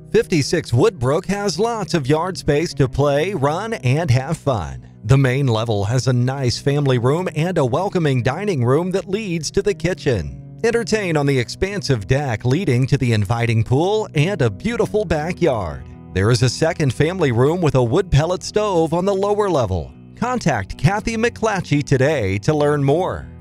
56 Woodbrook has lots of yard space to play, run, and have fun. The main level has a nice family room and a welcoming dining room that leads to the kitchen. Entertain on the expansive deck leading to the inviting pool and a beautiful backyard. There is a second family room with a wood pellet stove on the lower level. Contact Cathy McClatchy today to learn more.